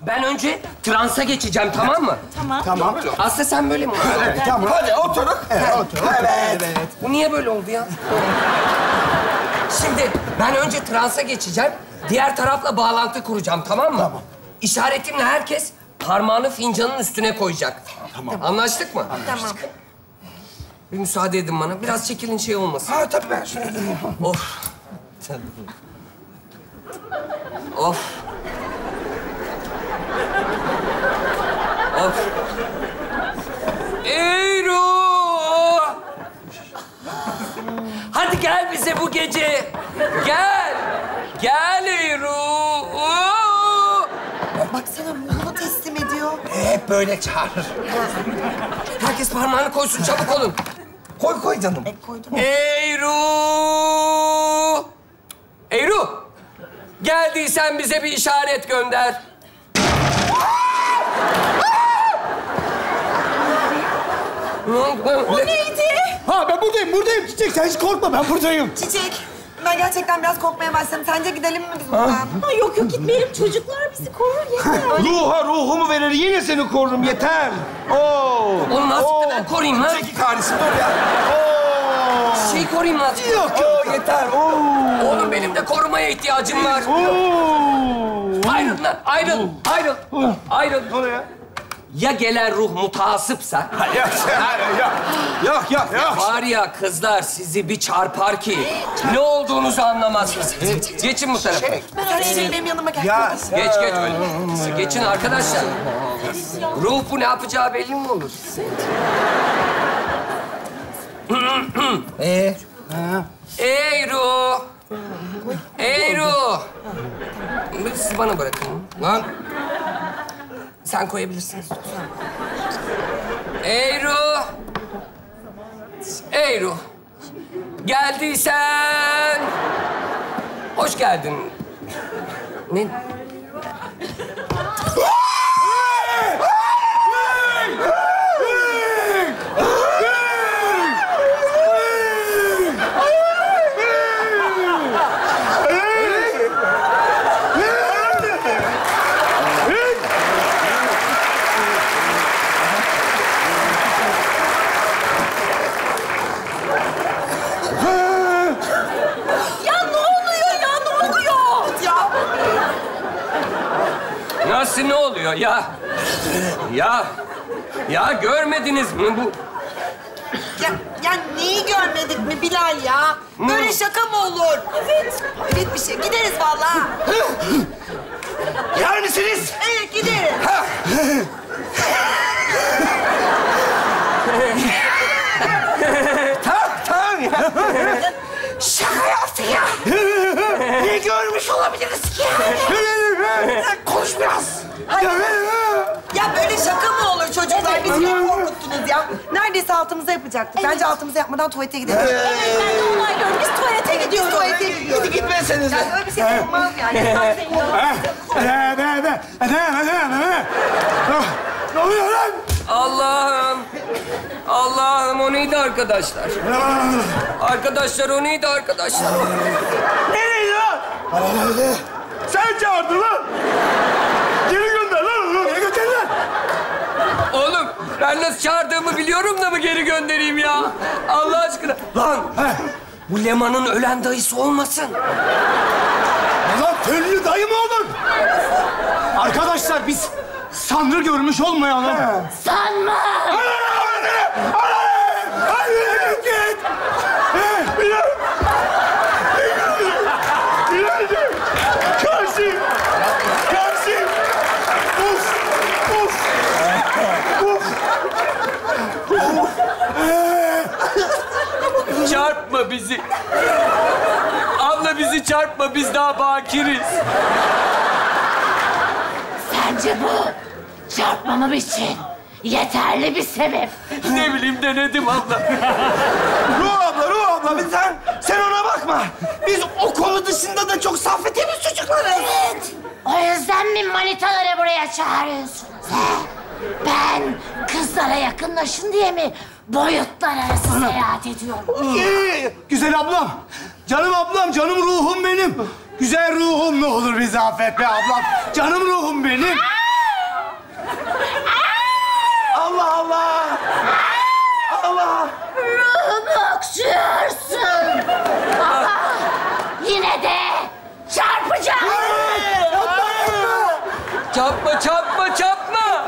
Ben önce transa geçeceğim, tamam mı? Tamam. Aslı sen böyle mi olacaksın? Evet, tamam. Hadi oturuk. Evet. Bu niye böyle oldu ya? Şimdi ben önce transa geçeceğim. Diğer tarafla bağlantı kuracağım, tamam mı? Tamam. İşaretimle herkes parmağını fincanın üstüne koyacak. Tamam. Anlaştık mı? Tamam. Bir müsaade edin bana. Biraz çekilin, şey olmasın. Ha tabii ben şunu... Of. Of. Of. Ey ruh! Hadi gel bize bu gece. Gel. Gel ey ruh. Baksana ruhunu teslim ediyor. Hep böyle çağırır. Herkes parmağını koysun, çabuk olun. Koy canım. Koydum. Ey ruh! Ey ruh! Geldiysen bize bir işaret gönder. O neydi? Ha ben buradayım Çiçek. Sen hiç korkma, ben buradayım. Çiçek. Ben gerçekten biraz korkmaya başladım. Sence gidelim mi biz buradan? Ay yok gitmeyelim. Çocuklar bizi korur yeter. Ruhumu verir, yine seni korurum, yeter. Oo. Oğlum azıcık da ben koruyayım lan. Çekil kardeşim, dur ya. Şey koruyayım lan. Yok. Yeter. Oo. Oğlum benim de korumaya ihtiyacım var. Ayrıl lan, ayrıl. Oraya. Ya gelen ruh mutasipsa? Yok. Var ya kızlar sizi bir çarpar ki ne olduğunuzu anlamazsınız. Geçin bu tarafa. Sen Çiçek benim yanıma gel. Ya. Geç öyle. Geçin arkadaşlar. Ruh bu ne yapacağı belli mi olur? Ey ruh! Ey ruh! Siz bana bırakın. Lan! Sen koyabilirsiniz. Ey ruh! Ey ruh! Geldiysen... Hoş geldin. Ne? Nasıl ne oluyor ya? Ya görmediniz mi bu? Ya neyi görmedik mi Bilal ya? Böyle şaka mı olur? Evet. Evet bir şey. Gideriz vallahi. Yer misiniz? Evet gideriz. Tamam ya. Şaka yaptı ya. Ne görmüş olabiliriz ki? Konuş biraz. Ya böyle şaka mı olur çocuklar? Bizi niye korkuttunuz ya? Neredeyse altımıza yapacaktık. Bence altımıza yapmadan tuvalete gidelim. Evet ben de onaylıyorum. Biz tuvalete gidiyoruz. Tuvalete gidiyoruz. Hadi gitmeseniz. Ya öyle bir şey olmaz yani. Ne oluyor lan? Allah'ım o neydi arkadaşlar? Arkadaşlar o neydi arkadaşlar? Nereye lan? Sen çağırdın lan. Geri gönder lan onu. Geri gönder lan. Oğlum ben nasıl çağırdığımı biliyorum da mı geri göndereyim ya? Allah aşkına. Lan bu Leman'ın ölen dayısı olmasın. Lan tüllü dayı mı olur? Arkadaşlar biz sanrı görmüş olmayalım. Sanma. Git. Bilal'cim. Karşıyım. Çarpma bizi. Abla bizi çarpma, biz daha bakiriz. Bence bu çarpmamam için yeterli bir sebep. Ne bileyim denedim abla. Ruh abla sen ona bakma. Biz o konu dışında da çok saf ve temiz çocuklarız. Evet. O yüzden mi manitaları buraya çağırıyorsunuz? He? Ben kızlara yakınlaşın diye mi boyutlar arası seyahat ediyorum? Güzel ablam, canım ruhum benim. Güzel ruhum ne olur bizi affet be ablam. Canım ruhum benim. Çarpma, çarpma, çarpma.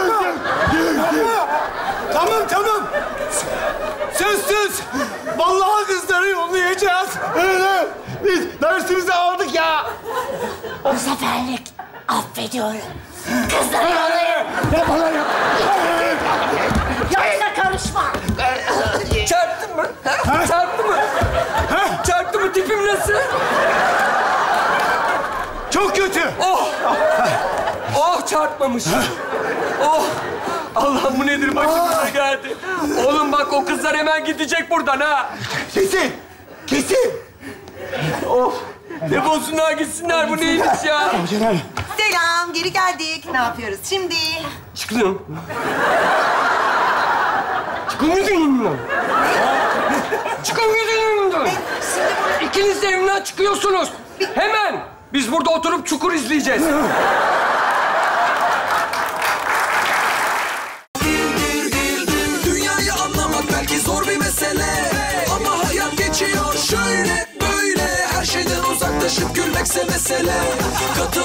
Tamam. Söz. Vallahi kızları yollayacağız. Evet. Biz dersimizi aldık ya. Bu seferlik affediyorum. Kızları yollayın. Yapma. Yoksa karışma. Çarptın mı? Çarptı mı? Çarptı mı? Tipim nasıl? Çok kötü. Oh çarpmamış. Oh. Allah'ım bu nedir başımıza geldi. Oğlum bak o kızlar hemen gidecek buradan ha. Kesin. Defolsunlar gitsinler bu neymiş ya? Selam, geri geldik. Ne yapıyoruz şimdi? Çıkın. Çıkın gidin önümden. Çıkın gidin önümden. İkiniz de evimden çıkıyorsunuz. Hemen. Biz burada oturup Çukur izleyeceğiz. Dünyayı anlamak belki zor bir mesele, ama hayat geçiyor şöyle böyle. Her şeyden uzaklaşıp gülmekse mesele. Katıl